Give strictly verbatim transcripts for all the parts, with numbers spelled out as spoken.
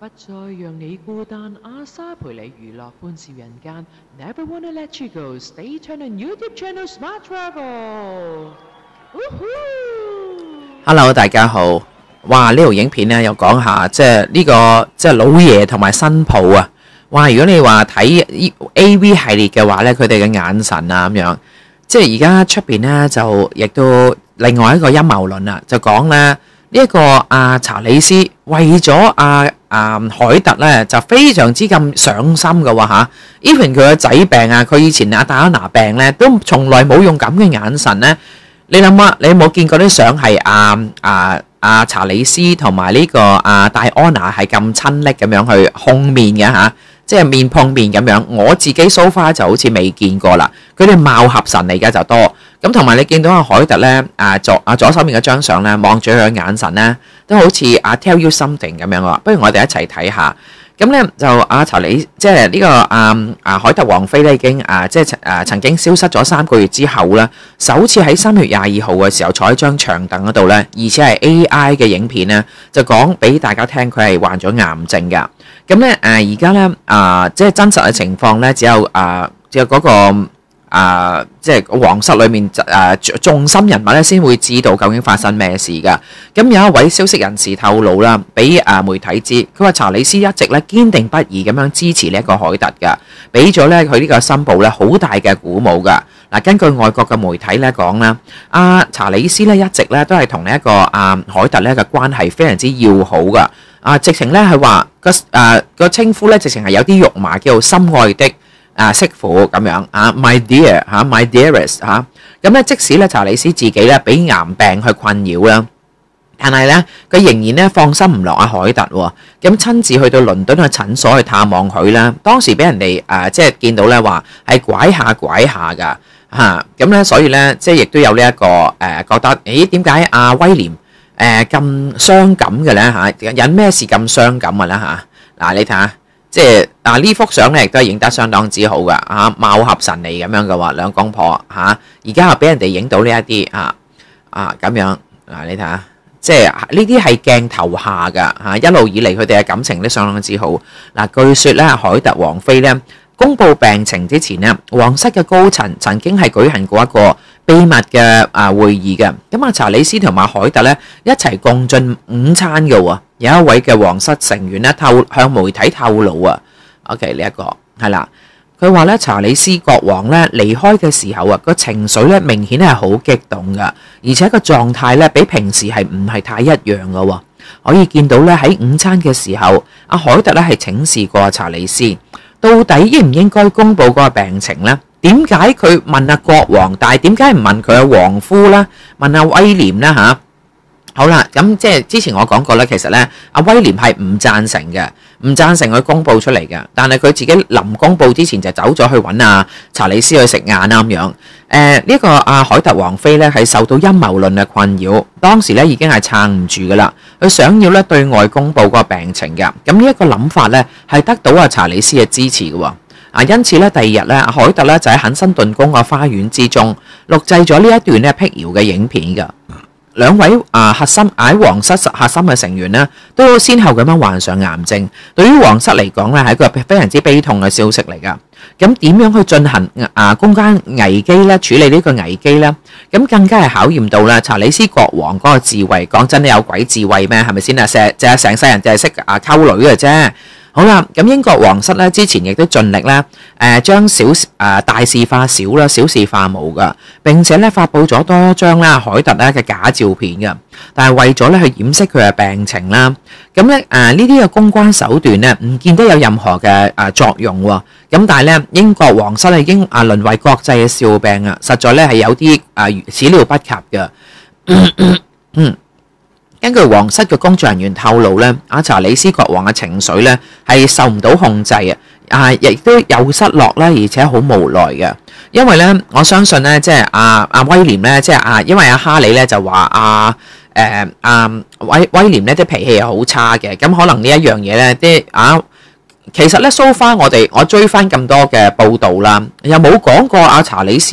不再讓你孤單，阿莎陪你娛樂歡笑人間 ，Never wanna let you go. Stay tuned on YouTube channel Smart Travel. Hello， 大家好。哇！呢條影片咧又講下，即係呢個即係老爺同埋新抱啊。哇！如果你話睇 A V 系列嘅話咧，佢哋嘅眼神啊咁樣，即係而家出邊咧就亦都另外一個陰謀論啦，就講咧呢一個阿查理斯為咗阿阿凱特咧就非常之咁上心嘅喎嚇。even 佢個仔病啊，佢以前阿戴安娜病咧都從來冇用咁嘅眼神咧。你諗下，你有冇見過啲相係阿阿阿查理斯同埋呢個阿戴安娜係咁親昵咁樣去控面嘅嚇？即係面碰面咁樣，我自己 so far 就好似未見過啦。佢哋貌合神離嘅就多，咁同埋你見到阿凱特咧，啊左啊左手面嗰張相咧，望住佢嘅眼神咧，都好似啊 tell you something 咁樣喎。不如我哋一齊睇下。咁咧就阿查理，即係呢個啊啊凱特王妃咧已經啊即係啊曾經消失咗三個月之後咧，首次喺三月廿二號嘅時候坐喺張長凳嗰度咧，而且係 A I 嘅影片咧，就講俾大家聽佢係患咗癌症㗎。咁咧誒而家咧啊即係真實嘅情況咧，只有啊只有嗰個啊即係皇室裏面誒重心人物咧先會知道究竟發生咩事㗎。咁有一位消息人士透露啦，俾啊媒體知，佢話查理斯一直咧堅定不移咁樣支持呢一個凱特㗎，俾咗咧佢呢個新抱咧好大嘅鼓舞㗎。嗱，根據外國嘅媒體咧講啦，阿查理斯咧一直咧都係同呢一個阿凱特咧嘅關係非常之要好㗎。啊，直情咧係話個誒個稱呼咧，直情係有啲肉麻，叫做心愛的啊媳婦咁樣啊 ，my dear 嚇 ，my dearest 嚇。咁咧，即使咧查理斯自己咧俾癌病去困擾啦，但係咧佢仍然咧放心唔落阿凱特喎。咁親自去到倫敦嘅診所去探望佢啦。當時俾人哋誒即係見到咧話係拐下拐下㗎嚇。咁咧所以咧即係亦都有呢一個誒覺得，誒點解阿威廉誒咁傷感嘅咧嚇？引咩事咁傷感嘅咧嚇？嗱，你睇下，即係嗱呢幅相咧，亦都係影得相當之好㗎嚇，貌合神離咁樣嘅話，兩公婆嚇，而家又俾人哋影到呢一啲啊啊咁樣嗱，你睇下，即係呢啲係鏡頭下㗎嚇，一路以嚟佢哋嘅感情都相當之好。嗱，據説咧，凱特王妃咧公佈病情之前咧，皇室嘅高層曾經係舉行過一個秘密嘅啊會議嘅，咁啊查理斯同埋凱特咧一齊共進午餐嘅喎。有一位嘅皇室成員咧透向媒體透露啊 ，OK 呢一個係啦，佢話咧查理斯國王咧離開嘅時候啊，個情緒咧明顯係好激動噶，而且個狀態咧比平時係唔係太一樣嘅喎。可以見到咧喺午餐嘅時候，阿凱特咧係請示過查理斯，到底應唔應該公佈嗰個病情咧？點解佢問阿國王，但係點解唔問佢阿王夫啦？問阿威廉啦嚇？好啦，咁即係之前我講過咧，其實咧阿威廉係唔贊成嘅，唔贊成佢公佈出嚟嘅。但係佢自己臨公佈之前就走咗去揾阿查理斯去食晏啦咁樣。誒、呃這個、呢個阿凱特王妃咧係受到陰謀論嘅困擾，當時咧已經係撐唔住噶啦，佢想要咧對外公佈個病情嘅。咁呢一個諗法咧係得到阿查理斯嘅支持嘅喎。啊，因此咧第二日咧，阿凱特咧就喺肯辛頓宮個花園之中錄製咗呢一段咧辟謠嘅影片㗎。兩位啊核心喺皇室核心嘅成員咧，都先後咁樣患上癌症。對於皇室嚟講咧，係一個非常之悲痛嘅消息嚟㗎。咁點樣去進行啊公關危機咧？處理呢個危機咧？咁更加係考驗到啦查理斯國王嗰個智慧。講真，你有鬼智慧咩？係咪先啊？成就係成世人就係識啊溝女嘅啫。好啦，咁英國皇室咧之前亦都盡力咧，誒將小誒大事化小啦，小事化無噶。並且咧發布咗多張啦凱特咧嘅假照片嘅，但係為咗咧去掩飾佢嘅病情啦，咁咧誒呢啲嘅公關手段咧唔見得有任何嘅誒作用喎。咁但係咧英國皇室已經啊淪為國際嘅笑柄啊，實在咧係有啲誒始料不及嘅。嗯。根據皇室嘅工作人員透露咧，阿查理斯國王嘅情緒咧係受唔到控制啊，啊亦都有失落啦，而且好無奈嘅。因為咧，我相信咧，即係阿阿威廉咧，即係啊，因為阿哈利咧就話阿誒阿威威廉咧啲脾氣係好差嘅，咁可能呢一樣嘢咧啲啊，其實咧 so far 我哋我追翻咁多嘅報道啦，又冇講過阿查理斯咧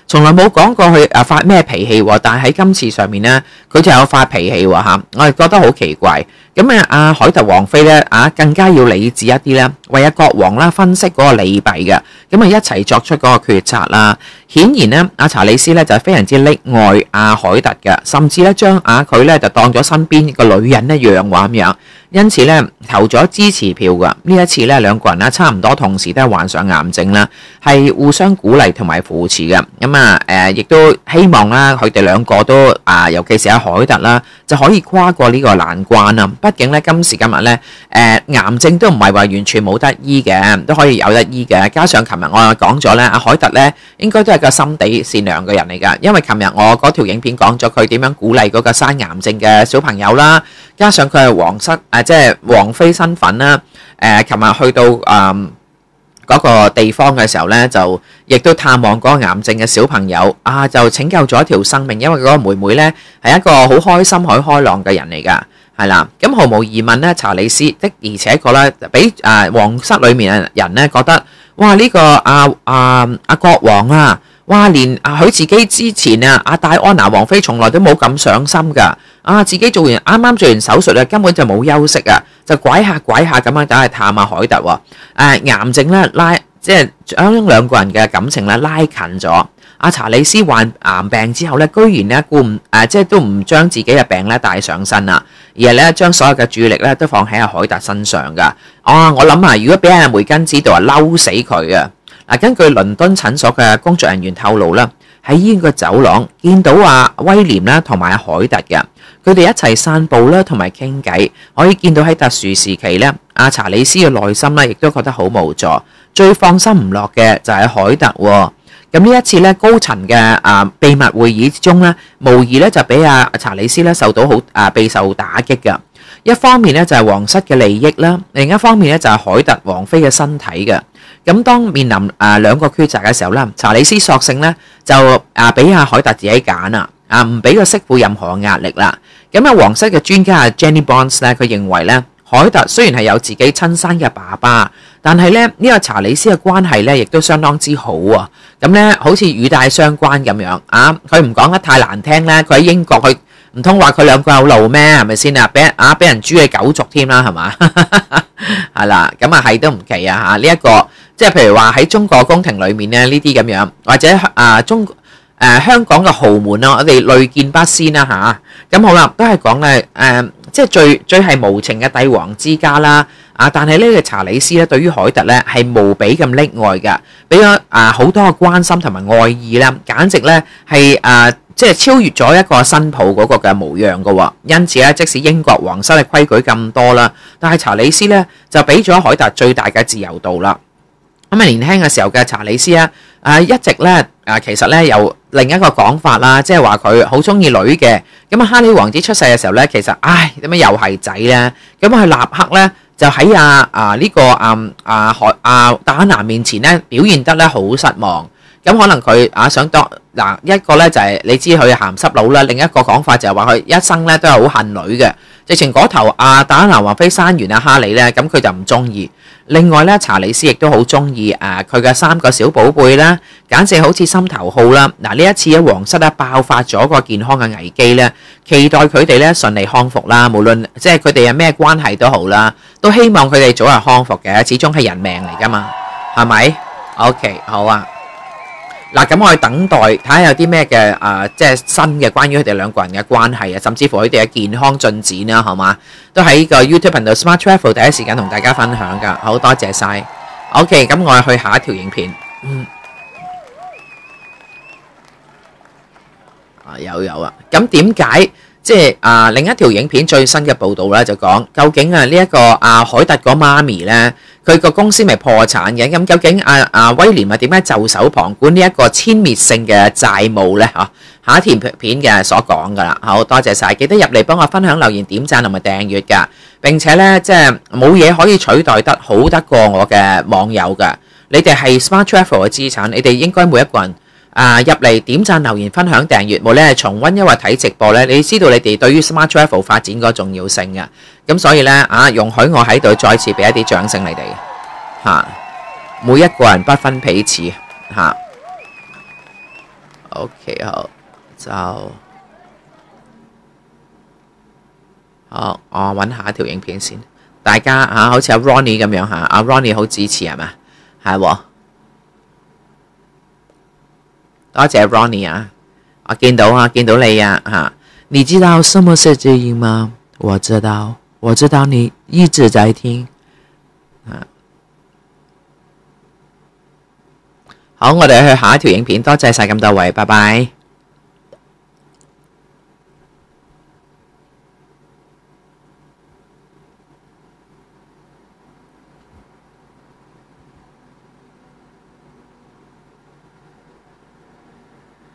從來冇講過佢誒發咩脾氣喎，但係喺今次上面咧，佢就有發脾氣喎嚇，我係覺得好奇怪。咁啊，阿凱特王妃咧啊，更加要理智一啲咧，為阿國王啦分析嗰個利弊嘅，咁啊一齊作出嗰個決策啦。顯然咧，阿查理斯咧就係非常之溺愛阿凱特嘅，甚至咧將阿佢咧就當咗身邊個女人一樣話咁樣。因此咧投咗支持票㗎。呢一次咧兩個人咧差唔多同時都係患上癌症啦，係互相鼓勵同埋扶持嘅。咁啊誒，亦都希望啦，佢哋兩個都啊，尤其是阿凱特啦，就可以跨過呢個難關啊。畢竟咧今時今日咧誒癌症都唔係話完全冇得醫嘅，都可以有得醫嘅。加上琴日我講咗咧，阿凱特咧應該都係個心地善良嘅人嚟㗎，因為琴日我嗰條影片講咗佢點樣鼓勵嗰個生癌症嘅小朋友啦，加上佢係皇室誒。即係王妃身份啦，誒，琴日去到誒嗰個地方嘅時候咧，就亦都探望嗰個癌症嘅小朋友啊，就拯救咗一條生命，因為嗰個妹妹咧係一個好開心、好開朗嘅人嚟㗎，係啦。咁毫無疑問咧，查理斯的而且確咧，俾誒皇室裡面嘅人咧覺得，哇！呢個阿阿阿國王啊，哇！連啊佢自己之前啊，阿戴安娜王妃從來都冇咁上心㗎。啊！自己做完啱啱做完手術啊，根本就冇休息啊，就拐下拐下咁樣走去探阿凱特喎。誒、啊、癌症咧拉，即係將兩個人嘅感情咧拉近咗。阿查理斯患癌病之後咧，居然咧顧唔誒，即係都唔將自己嘅病咧帶上身啦，而係咧將所有嘅注意力咧都放喺阿凱特身上㗎。啊！我諗啊，如果俾阿梅根知道啊，嬲死佢啊！嗱，根據倫敦診所嘅工作人員透露啦，喺醫院嘅走廊見到阿威廉啦同埋阿凱特嘅。佢哋一齊散步啦，同埋傾偈，可以見到喺特殊時期咧，阿查理斯嘅內心咧，亦都覺得好無助。最放心唔落嘅就係凱特喎。咁呢一次咧，高層嘅啊秘密會議之中咧，無疑咧就俾阿查理斯咧受到好啊備受打擊嘅。一方面咧就係皇室嘅利益啦，另一方面咧就係凱特王妃嘅身體嘅。咁當面臨啊兩個抉擇嘅時候咧，查理斯索性咧就啊俾阿凱特自己揀啊。啊！唔俾佢媳婦任何壓力啦。咁啊，皇室嘅專家啊 Jenny Bonds 咧，佢認為咧，凱特雖然係有自己親生嘅爸爸，但係咧呢個查理斯嘅關係咧，亦都相當之好啊。咁咧，好似語帶相關咁樣啊。佢唔講得太難聽咧，佢喺英國，佢唔通話佢兩個有路咩？係咪先啊？俾啊俾人誅嘅九族添啦，係嘛？係啦，咁啊係都唔奇啊嚇。呢一個即係譬如話喺中國宮廷裏面咧，呢啲咁樣，或者啊中。誒、呃、香港嘅豪門啊，我哋屢見不鮮啦嚇。咁、啊、好啦，都係講咧誒，即係最最係無情嘅帝王之家啦。啊，但係呢個查理斯咧，對於凱特咧係無比咁溺愛嘅，俾咗啊好多嘅關心同埋愛意啦，簡直咧係啊即係超越咗一個新抱嗰個嘅模樣嘅喎。因此咧，即使英國皇室嘅規矩咁多啦，但係查理斯咧就俾咗凱特最大嘅自由度啦。咁啊，年輕嘅時候嘅查理斯啊，啊一直咧啊，其實咧有另一個講法啦，即係話佢好中意女嘅。咁啊，哈利王子出世嘅時候咧，其實唉點解又係仔咧？咁佢立刻咧就喺啊啊呢個啊啊海啊戴安娜面前咧表現得咧好失望。咁可能佢啊想當嗱一個咧就係你知佢鹹濕佬啦，另一個講法就係話佢一生咧都係好恨女嘅。直情嗰頭啊戴安娜王妃生完啊哈利咧，咁佢就唔中意。另外咧，查理斯亦都好中意誒佢嘅三個小寶貝啦，簡直好似心頭好啦。嗱，呢一次喺皇室咧爆發咗個健康嘅危機咧，期待佢哋咧順利康復啦。無論即係佢哋有咩關係都好啦，都希望佢哋早日康復嘅。始終係人命嚟噶嘛，係咪 ？OK， 好啊。嗱，咁我哋等待睇下有啲咩嘅誒，即係新嘅關於佢哋兩個人嘅關係啊，甚至乎佢哋嘅健康進展啦，好嘛？都喺個 YouTube 頻道 Smart Travel 第一時間同大家分享噶，好多謝晒。OK，咁我哋去下一條影片。嗯，啊有有啊，咁點解即係啊另一條影片最新嘅報導咧就講究竟啊呢一個啊凱特個媽咪咧？佢個公司咪破產嘅，咁究竟阿阿威廉啊點解袖手旁觀呢一個殲滅性嘅債務咧？嚇，下一條片嘅所講噶啦，好多謝晒，記得入嚟幫我分享、留言、點讚同埋訂閱噶。並且咧，即係冇嘢可以取代得好得過我嘅網友噶。你哋係 Smart Travel 嘅資產，你哋應該每一個人啊入嚟點讚、留言、分享、訂閱，無論係重溫抑或睇直播咧，你知道你哋對於 Smart Travel 發展嗰個重要性嘅。咁所以咧啊，容許我喺度再次俾一啲掌聲你哋嚇，每一個人不分彼此嚇。 OK 好就好，我揾下一條影片先。大家嚇、啊、好似阿 Ronnie 咁樣嚇，阿 Ronnie 好支持係嘛？係喎，多謝 Ronnie 啊！我見到啊，見到你啊嚇。你知道什麼是知音嗎？我知道，我知道你一直在聽。啊，好，我哋去下一條影片。多謝晒咁多位，拜拜。